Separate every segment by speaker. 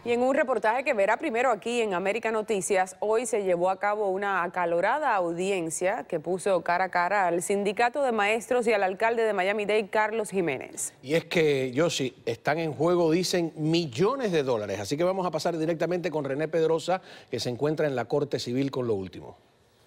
Speaker 1: Y en un reportaje que verá primero aquí en América Noticias, hoy se llevó a cabo una acalorada audiencia que puso cara a cara al sindicato de maestros y al alcalde de Miami-Dade, Carlos Jiménez.
Speaker 2: Y es que, Yossi, están en juego, dicen, millones de dólares. Así que vamos a pasar directamente con René Pedrosa, que se encuentra en la Corte Civil con lo último.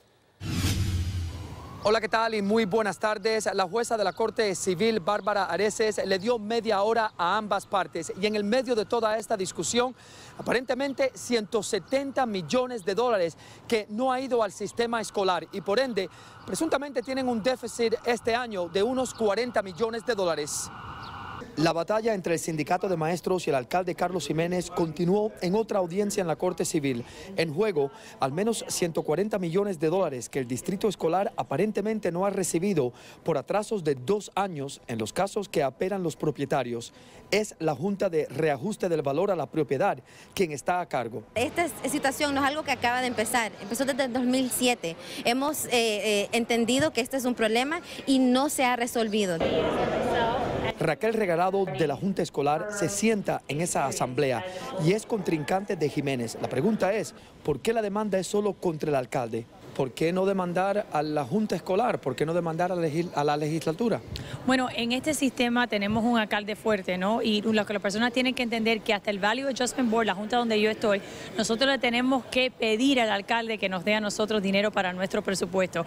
Speaker 3: Hola, ¿qué tal? Y muy buenas tardes. La jueza de la Corte Civil, Bárbara Areces, le dio media hora a ambas partes. Y en el medio de toda esta discusión, aparentemente 170 millones de dólares que no ha ido al sistema escolar y por ende, presuntamente tienen un déficit este año de unos 40 millones de dólares. La batalla entre el sindicato de maestros y el alcalde Carlos Jiménez continuó en otra audiencia en la Corte Civil. En juego, al menos 140 millones de dólares que el distrito escolar aparentemente no ha recibido por atrasos de 2 años en los casos que apelan los propietarios. Es la Junta de Reajuste del Valor a la Propiedad quien está a cargo.
Speaker 4: Esta situación no es algo que acaba de empezar, empezó desde el 2007. Hemos entendido que este es un problema y no se ha resolvido.
Speaker 3: Raquel Regalado de la Junta Escolar se sienta en esa asamblea y es contrincante de Jiménez. La pregunta es, ¿por qué la demanda es solo contra el alcalde? ¿Por qué no demandar a la Junta Escolar? ¿Por qué no demandar a la legislatura?
Speaker 5: Bueno, en este sistema tenemos un alcalde fuerte, ¿no? Y lo que las personas tienen que entender que hasta el Value Adjustment Board, la junta donde yo estoy, nosotros le tenemos que pedir al alcalde que nos dé a nosotros dinero para nuestro presupuesto.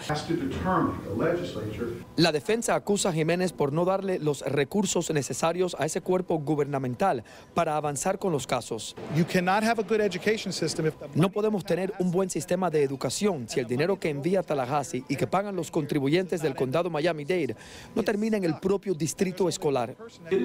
Speaker 3: La defensa acusa a Jiménez por no darle los recursos necesarios a ese cuerpo gubernamental para avanzar con los casos. No podemos tener un buen sistema de educación si el dinero que envía a Tallahassee y que pagan los contribuyentes del condado Miami-Dade no termina en el propio distrito escolar.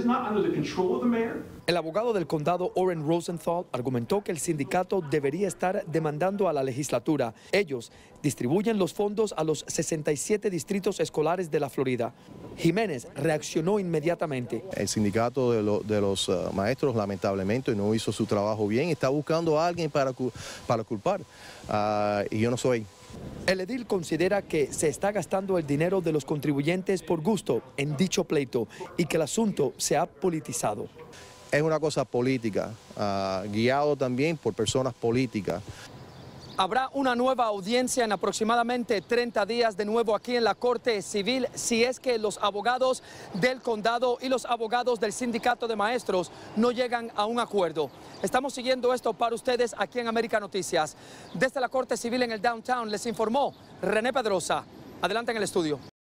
Speaker 3: El abogado del condado, Orrin Rosenthal, argumentó que el sindicato debería estar demandando a la legislatura. Ellos distribuyen los fondos a los 67 distritos escolares de la Florida. Jiménez reaccionó inmediatamente.
Speaker 6: El sindicato de los maestros lamentablemente no hizo su trabajo bien, está buscando a alguien para culpar y yo no soy.
Speaker 3: El edil considera que se está gastando el dinero de los contribuyentes por gusto en dicho pleito y que el asunto se ha politizado.
Speaker 6: Es una cosa política, guiado también por personas políticas.
Speaker 3: Habrá una nueva audiencia en aproximadamente 30 días de nuevo aquí en la Corte Civil si es que los abogados del condado y los abogados del sindicato de maestros no llegan a un acuerdo. Estamos siguiendo esto para ustedes aquí en América Noticias. Desde la Corte Civil en el Downtown les informó René Pedrosa. Adelante en el estudio.